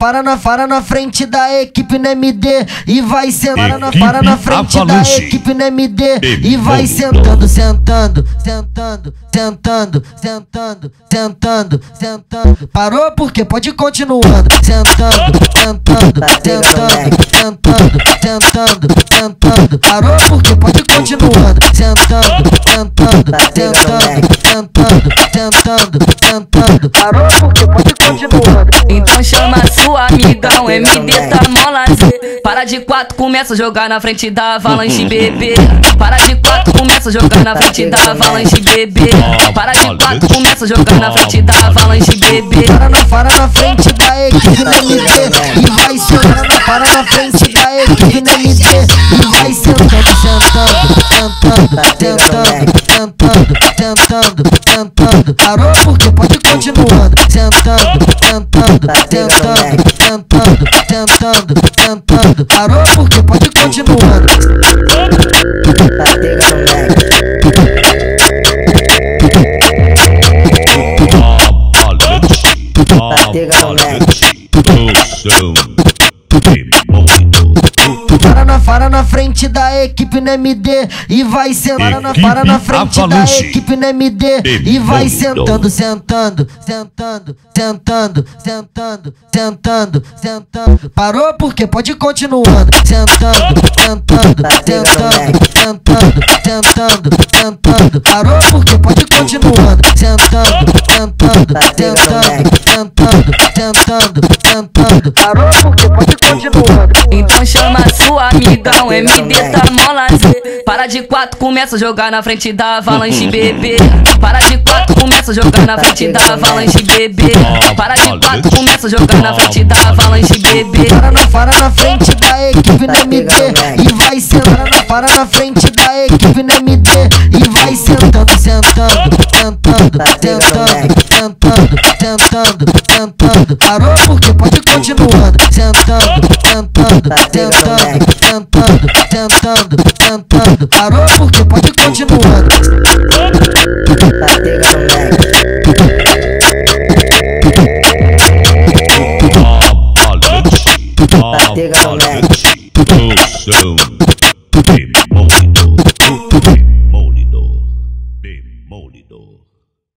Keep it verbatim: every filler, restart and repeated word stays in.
para na, para na frente da equipe no M D e vai sentando, na, para na frente da equipe no M D e vai sentando, sentando, sentando, sentando, sentando, sentando, sentando. Parou porque pode ir continuando, sentando, sentando, sentando, sentando, sentando, sentando. Parou porque pode ir continuando, sentando, sentando, sentando, sentando, sentando, sentando. Parou porque pode ir continuando. Então chama sua amiga, o M D tá mó lazer. Para de quatro, começa a jogar na frente da avalanche, bebê. Para de quatro, começa a jogar na frente da avalanche, bebê. Para de quatro, começa a jogar na frente da avalanche, bebê. Para na, para na frente da equipe no M D e vai sentando, para na frente da equipe no M D e vai sentando, sentando, sentando, sentando, sentando, sentando. Parou porque pode ir continuando, sentando, sentando, sentando, sentando, sentando, sentando. Parou porque pode ir continuando. Para na, para na frente da equipe no M D e vai sentando, para, para na frente da equipe no M D e vai sentando, sentando, sentando, sentando, sentando, sentando, sentando. Parou porque pode ir continuando, sentando, sentando, sentando, sentando, sentando, sentando. Parou porque pode ir continuando, sentando, sentando, sentando, sentando, sentando, sentando. Parou porque pode ir continuando. Então chama sua amiga, o M D tá mó lazer. Para de quatro, começa a jogar na frente da avalanche, bebê. Para de quatro, começa a jogar na frente da avalanche, bebê. Para de quatro, começa a jogar na frente da avalanche, bebê. Para na, para na frente da equipe no M D e vai sentando, para na frente da equipe no M D e vai sentando, sentando, sentando, sentando, sentando, sentando, sentando. Parou porque pode ir continuando, sentando, sentando, sentando, sentando, sentando, sentando. Parou porque pode ir continuando.